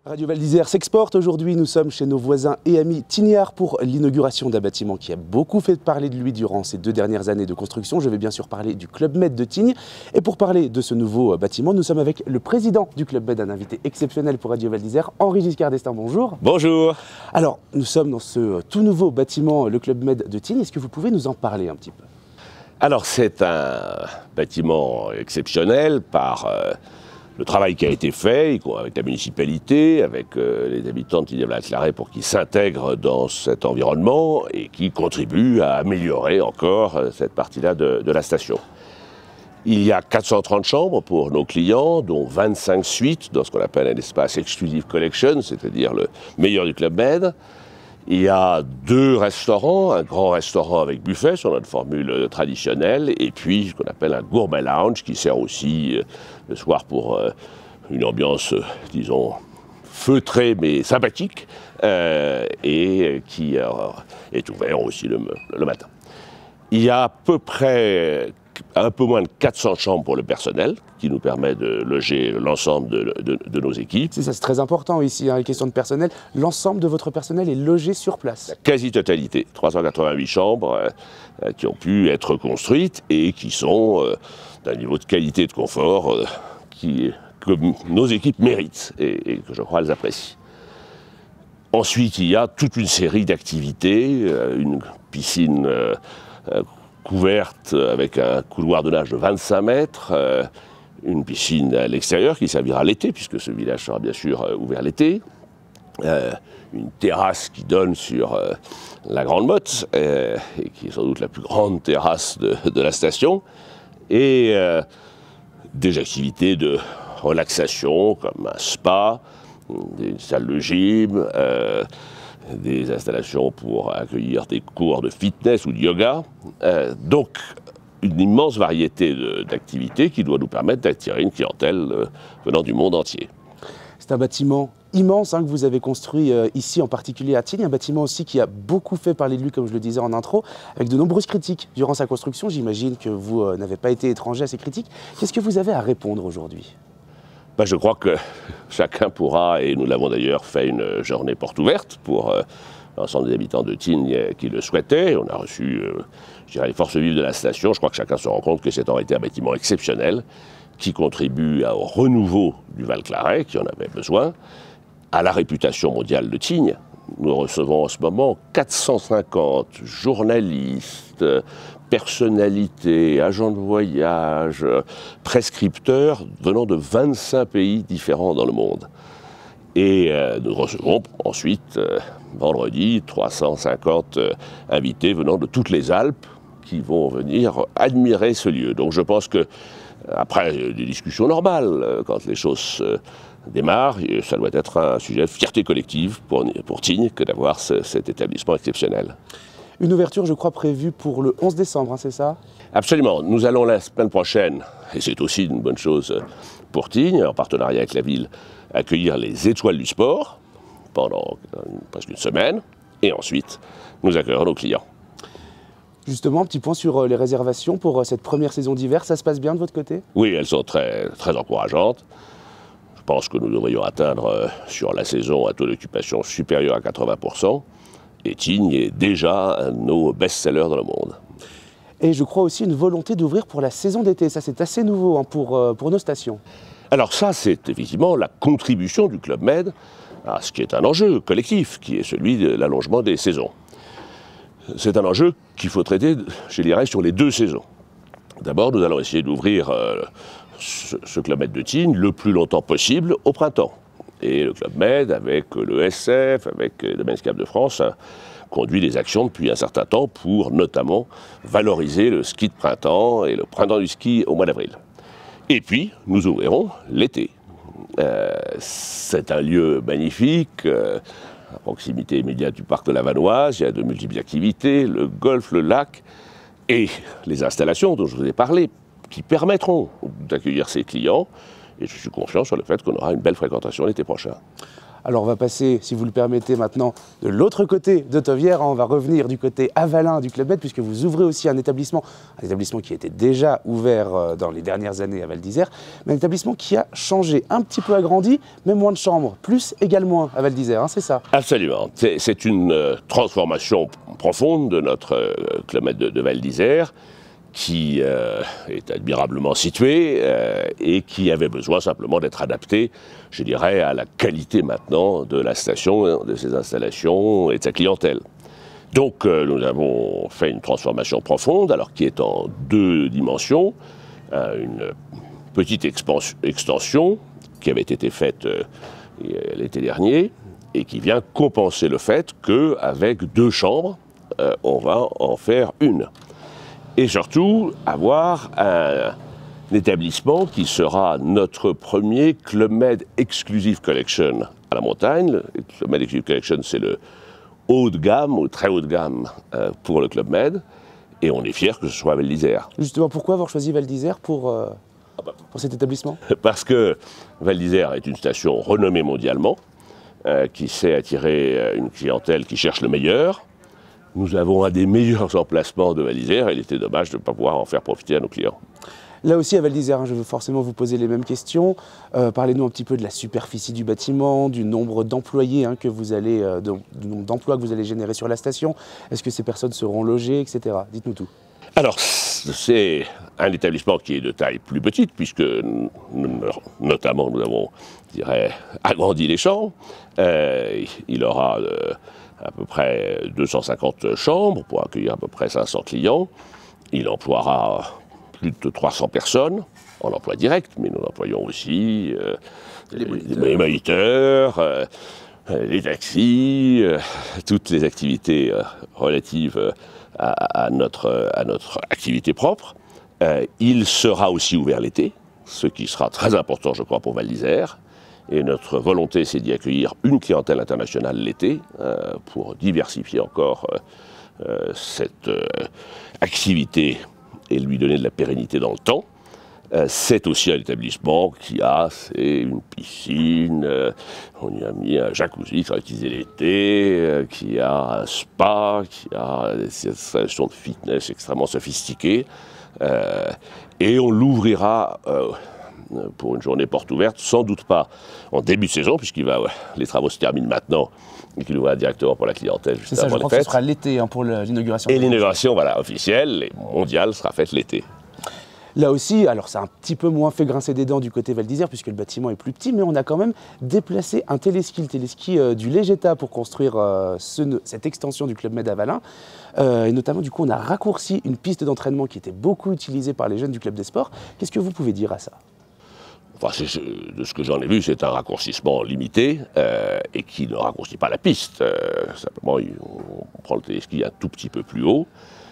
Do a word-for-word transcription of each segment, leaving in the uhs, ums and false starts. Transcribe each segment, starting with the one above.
Radio Val d'Isère s'exporte. Aujourd'hui, nous sommes chez nos voisins et amis Tignard pour l'inauguration d'un bâtiment qui a beaucoup fait parler de lui durant ces deux dernières années de construction. Je vais bien sûr parler du Club Med de Tignes. Et pour parler de ce nouveau bâtiment, nous sommes avec le président du Club Med, un invité exceptionnel pour Radio Val d'Isère, Henri Giscard d'Estaing. Bonjour. Bonjour. Alors, nous sommes dans ce tout nouveau bâtiment, le Club Med de Tignes. Est-ce que vous pouvez nous en parler un petit peu? Alors, c'est un bâtiment exceptionnel par euh, le travail qui a été fait avec la municipalité, avec euh, les habitants de Tignes-Val-Claret pour qu'ils s'intègrent dans cet environnement et qui contribuent à améliorer encore euh, cette partie-là de, de la station. Il y a quatre cent trente chambres pour nos clients, dont vingt-cinq suites dans ce qu'on appelle un espace Exclusive Collection, c'est-à-dire le meilleur du Club Med. Il y a deux restaurants, un grand restaurant avec buffet sur notre formule traditionnelle, et puis ce qu'on appelle un gourmet lounge qui sert aussi euh, le soir pour euh, une ambiance, euh, disons, feutrée mais sympathique, euh, et qui euh, est ouvert aussi le, le matin. Il y a à peu près un peu moins de quatre cents chambres pour le personnel, qui nous permet de loger l'ensemble de, de, de nos équipes. C'est ça, c'est très important ici, hein, les questions de personnel. L'ensemble de votre personnel est logé sur place. La quasi-totalité, trois cent quatre-vingt-huit chambres euh, qui ont pu être construites et qui sont euh, d'un niveau de qualité et de confort euh, qui, que nos équipes méritent et, et que je crois elles apprécient. Ensuite, il y a toute une série d'activités, euh, une piscine euh, euh, couverte avec un couloir de nage de vingt-cinq mètres, euh, une piscine à l'extérieur qui servira l'été, puisque ce village sera bien sûr euh, ouvert l'été, euh, une terrasse qui donne sur euh, la Grande Motte, euh, et qui est sans doute la plus grande terrasse de, de la station, et euh, des activités de relaxation comme un spa, des salles de gym, euh, des installations pour accueillir des cours de fitness ou de yoga. Euh, donc, une immense variété d'activités qui doit nous permettre d'attirer une clientèle euh, venant du monde entier. C'est un bâtiment immense hein, que vous avez construit euh, ici, en particulier à Tignes, un bâtiment aussi qui a beaucoup fait parler de lui, comme je le disais en intro, avec de nombreuses critiques durant sa construction. J'imagine que vous euh, n'avez pas été étranger à ces critiques. Qu'est-ce que vous avez à répondre aujourd'hui ? Ben, je crois que chacun pourra, et nous l'avons d'ailleurs fait une journée porte ouverte pour euh, l'ensemble des habitants de Tignes qui le souhaitaient. On a reçu, euh, je dirais, les forces vives de la station. Je crois que chacun se rend compte que c'est en réalité un bâtiment exceptionnel qui contribue au renouveau du Val-Claret, qui en avait besoin, à la réputation mondiale de Tignes. Nous recevons en ce moment quatre cent cinquante journalistes, personnalités, agents de voyage, prescripteurs venant de vingt-cinq pays différents dans le monde. Et euh, nous recevons ensuite, euh, vendredi, trois cent cinquante euh, invités venant de toutes les Alpes qui vont venir admirer ce lieu. Donc je pense que, après des discussions normales, euh, quand les choses euh, démarrent, ça doit être un sujet de fierté collective pour, pour Tignes que d'avoir ce, cet établissement exceptionnel. Une ouverture, je crois, prévue pour le onze décembre, hein, c'est ça? Absolument. Nous allons la semaine prochaine, et c'est aussi une bonne chose pour Tignes, en partenariat avec la ville, accueillir les Étoiles du Sport pendant une, presque une semaine, et ensuite, nous accueillerons nos clients. Justement, un petit point sur les réservations pour cette première saison d'hiver. Ça se passe bien de votre côté? Oui, elles sont très, très encourageantes. Je pense que nous devrions atteindre sur la saison un taux d'occupation supérieur à quatre-vingts pour cent. Et Tignes est déjà un de nos best-sellers dans le monde. Et je crois aussi une volonté d'ouvrir pour la saison d'été. Ça, c'est assez nouveau hein, pour, euh, pour nos stations. Alors ça, c'est effectivement la contribution du Club Med à ce qui est un enjeu collectif, qui est celui de l'allongement des saisons. C'est un enjeu qu'il faut traiter, je dirais, sur les deux saisons. D'abord, nous allons essayer d'ouvrir euh, ce, ce Club Med de Tignes le plus longtemps possible au printemps. Et le Club Med, avec le S F, avec le Men's Cap de France, a conduit des actions depuis un certain temps pour notamment valoriser le ski de printemps et le printemps du ski au mois d'avril. Et puis, nous ouvrirons l'été. Euh, c'est un lieu magnifique, euh, à proximité immédiate du parc de la Vanoise. Il y a de multiples activités, le golf, le lac et les installations dont je vous ai parlé, qui permettront d'accueillir ces clients. Et je suis confiant sur le fait qu'on aura une belle fréquentation l'été prochain. Alors on va passer, si vous le permettez maintenant, de l'autre côté de Tovière. On va revenir du côté avalin du Club Med, puisque vous ouvrez aussi un établissement, un établissement qui était déjà ouvert dans les dernières années à Val d'Isère, mais un établissement qui a changé, un petit peu agrandi, mais moins de chambres, plus égale moins à Val d'Isère, hein, c'est ça? Absolument. C'est une euh, transformation profonde de notre euh, Club Med de, de Val d'Isère, qui euh, est admirablement situé euh, et qui avait besoin simplement d'être adapté, je dirais, à la qualité maintenant de la station, de ses installations et de sa clientèle. Donc euh, nous avons fait une transformation profonde, alors qui est en deux dimensions. Euh, une petite extension qui avait été faite euh, l'été dernier et qui vient compenser le fait qu'avec deux chambres, euh, on va en faire une. Et surtout, avoir un, un établissement qui sera notre premier Club Med Exclusive Collection à la montagne. Le Club Med Exclusive Collection, c'est le haut de gamme, ou très haut de gamme euh, pour le Club Med. Et on est fiers que ce soit à Val d'Isère. Justement, pourquoi avoir choisi Val d'Isère pour, euh, ah bah. pour cet établissement? Parce que Val d'Isère est une station renommée mondialement, euh, qui sait attirer une clientèle qui cherche le meilleur. Nous avons un des meilleurs emplacements de Val d'Isère et il était dommage de ne pas pouvoir en faire profiter à nos clients. Là aussi à Val d'Isère, hein, je veux forcément vous poser les mêmes questions. Euh, Parlez-nous un petit peu de la superficie du bâtiment, du nombre d'employés hein, que vous allez, euh, de, du nombre d'emplois que vous allez générer sur la station. Est-ce que ces personnes seront logées, et cetera. Dites-nous tout. Alors, c'est un établissement qui est de taille plus petite, puisque nous, notamment nous avons, je dirais, agrandi les chambres. Euh, il aura euh, à peu près deux cent cinquante chambres pour accueillir à peu près cinq cents clients. Il emploiera plus de trois cents personnes en emploi direct, mais nous employons aussi euh, les moniteurs, les, moniteurs euh, les taxis, euh, toutes les activités euh, relatives à, à, notre, à notre activité propre. Euh, il sera aussi ouvert l'été, ce qui sera très important, je crois, pour Val d'Isère. Et notre volonté, c'est d'y accueillir une clientèle internationale l'été, euh, pour diversifier encore euh, cette euh, activité et lui donner de la pérennité dans le temps. Euh, c'est aussi un établissement qui a une piscine, euh, on y a mis un jacuzzi qui sera utilisé l'été, euh, qui a un spa, qui a des installations de fitness extrêmement sophistiquées. Euh, et on l'ouvrira euh, pour une journée porte ouverte, sans doute pas en début de saison, puisqu'il va, ouais, les travaux se terminent maintenant et qu'il ouvrira directement pour la clientèle juste avant les fêtes. C'est ça, je crois que ce sera l'été hein, pour l'inauguration. Et l'inauguration, voilà, officielle et mondiale sera faite l'été. Là aussi, alors c'est un petit peu moins fait grincer des dents du côté Val d'Isère puisque le bâtiment est plus petit, mais on a quand même déplacé un téléski, le téléski euh, du Legeta pour construire euh, ce, cette extension du Club Med Avalin. Euh, et notamment, du coup, on a raccourci une piste d'entraînement qui était beaucoup utilisée par les jeunes du Club des Sports. Qu'est-ce que vous pouvez dire à ça? Enfin, de ce que j'en ai vu, c'est un raccourcissement limité euh, et qui ne raccourcit pas la piste. Euh, simplement, on prend le téléski un tout petit peu plus haut.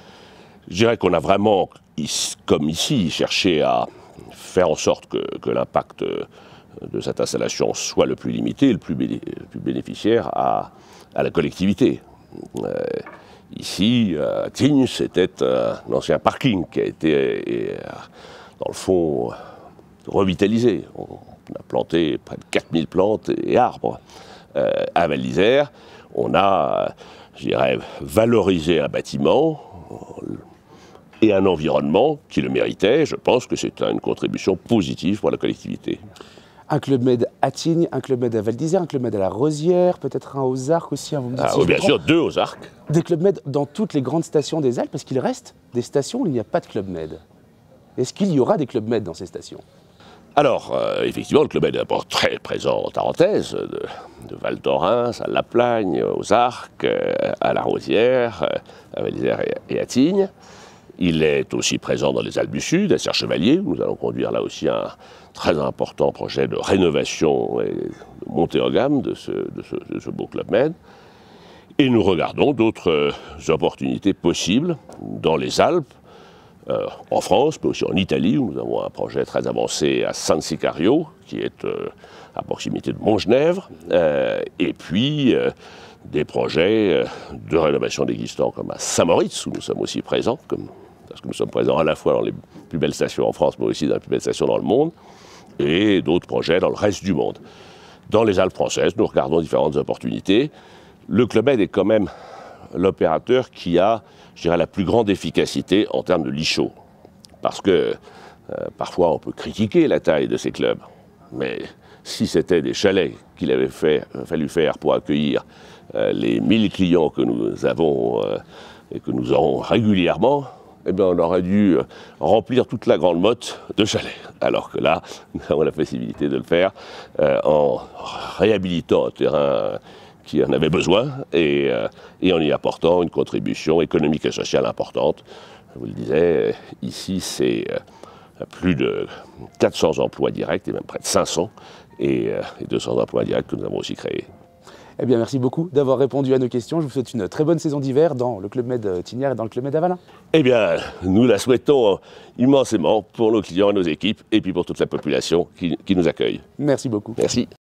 Je dirais qu'on a vraiment, comme ici, cherché à faire en sorte que, que l'impact de cette installation soit le plus limité, le plus, béné le plus bénéficiaire à, à la collectivité. Euh, ici, à Tignes, c'était un ancien parking qui a été, et, dans le fond, revitalisé. On a planté près de quatre mille plantes et arbres. Euh, à Val d'Isère, on a, je dirais, valorisé un bâtiment et un environnement qui le méritait. Je pense que c'est une contribution positive pour la collectivité. Un Club Med à Tignes, un Club Med à Val d'Isère, un Club Med à la Rosière, peut-être un aux Arcs aussi. Hein, vous me dites, ah, si oui, bien sûr, deux aux Arcs. Des Club Med dans toutes les grandes stations des Alpes, parce qu'il reste des stations où il n'y a pas de Club Med. Est-ce qu'il y aura des Club Med dans ces stations? Alors, euh, effectivement, le Club Med est d'abord très présent en Tarentaise, de, de Val thorens à La Plagne, aux Arcs, euh, à la Rosière, euh, à Val d'Isère et, et à Tignes. Il est aussi présent dans les Alpes du Sud, à Serre-Chevalier, où nous allons conduire là aussi un très important projet de rénovation et de montée en gamme de ce, de ce, de ce beau Club Med. Et nous regardons d'autres euh, opportunités possibles dans les Alpes, euh, en France, mais aussi en Italie, où nous avons un projet très avancé à San Sicario, qui est euh, à proximité de Montgenèvre, euh, et puis euh, des projets euh, de rénovation existants comme à Saint-Moritz, où nous sommes aussi présents, comme parce que nous sommes présents à la fois dans les plus belles stations en France, mais aussi dans les plus belles stations dans le monde, et d'autres projets dans le reste du monde. dans les Alpes françaises, nous regardons différentes opportunités. Le Club Med est quand même l'opérateur qui a, je dirais, la plus grande efficacité en termes de lits chauds. Parce que euh, parfois on peut critiquer la taille de ces clubs, mais si c'était des chalets qu'il avait fait, fallu faire pour accueillir euh, les mille clients que nous avons euh, et que nous aurons régulièrement, eh bien, on aurait dû remplir toute la grande motte de chalets. Alors que là, nous avons la possibilité de le faire euh, en réhabilitant un terrain qui en avait besoin et, euh, et en y apportant une contribution économique et sociale importante. Je vous le disais, ici, c'est euh, plus de quatre cents emplois directs et même près de cinq cents et, euh, et deux cents emplois indirects que nous avons aussi créés. Eh bien, merci beaucoup d'avoir répondu à nos questions. Je vous souhaite une très bonne saison d'hiver dans le Club Med Tignières et dans le Club Med Avalin. Eh bien, nous la souhaitons immensément pour nos clients et nos équipes et puis pour toute la population qui, qui nous accueille. Merci beaucoup. Merci.